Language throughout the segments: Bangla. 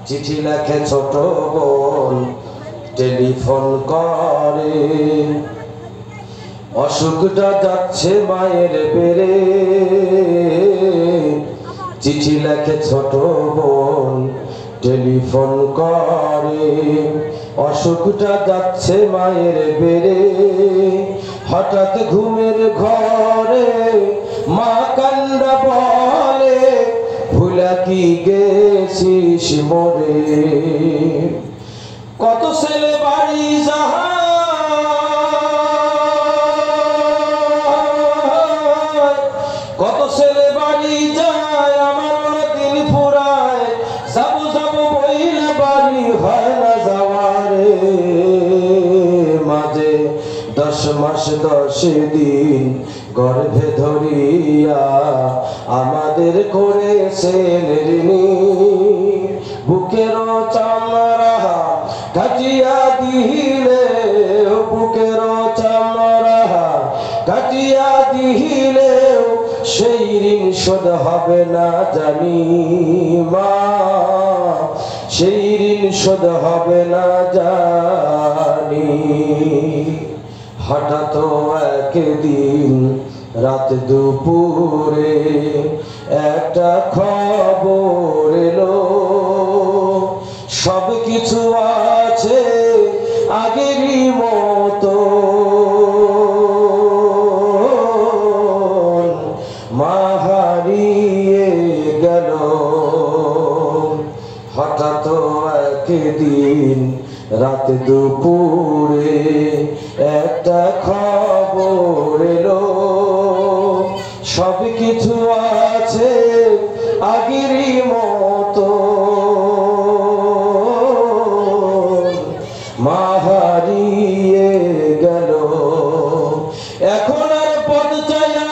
চিঠি লেখে ছোট বোন টেলিফোন করে, অসুখটা যাচ্ছে মায়ের বেড়ে। চিঠি লেখে ছোট বোন টেলিফোন করে, অসুখটা যাচ্ছে মায়ের বেড়ে। হঠাৎ ঘুমের ঘরে মা কান্না বলে, ভুলা কি গেছিস মোরে। কত ছেলে বাড়ি যায়, কত ছেলে বাড়ি যায়, আমার দিন ফুরায়। যাবো যাবো বইলে বাড়ি হয় না যাওয়ারে। মাঝে 10 মাস 10 দিন গর্ভে ধরিয়া আমাদের করেছেন ঋণী। বুকেরও চামড়া কাটিয়া দিলে, বুকেরও চামড়া কাটিয়া দিলে, সেই ঋণ শোধ হবে না জানি মা, সেই ঋণ শোধ হবে না জানি। হঠাৎ একদিন রাত দুপুরে একটা খবর এলো, সব কিছু আছে আগেরই মতো। মা হারিয়ে গেল। হঠাৎ একদিন রাত দুপুরে একটা খবর এলো, সব কিছু আছে আগেরই মতো। মা হারিয়ে গেল। এখন আর পদ চাইয়া,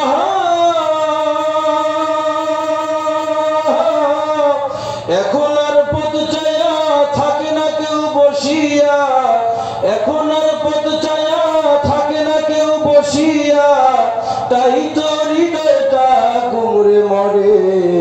এখন আর পদ চাইয়া থাকে না কেউ বসিয়া, এখন আর পদ চাইয়া থাকে না কেউ বসিয়া। তাই তো হৃদয়টা কুমড়ে মরে।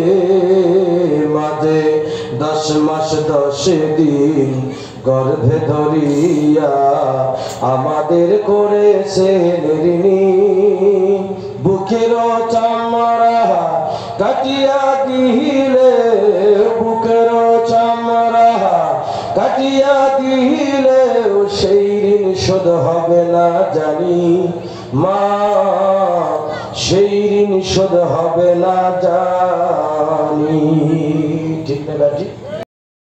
মাঝে 10 মাস 10 দিন গর্ভে ধরিয়া আমাদের করেছেন ঋণী। বুকেরও চামড়া কাটিয়া দিলে, বুকেরও চামড়া কাটিয়া দিলে, সেই ঋণ শোধ হবে না জানি মা, সেই ঋণ শোধ হবে না জানি।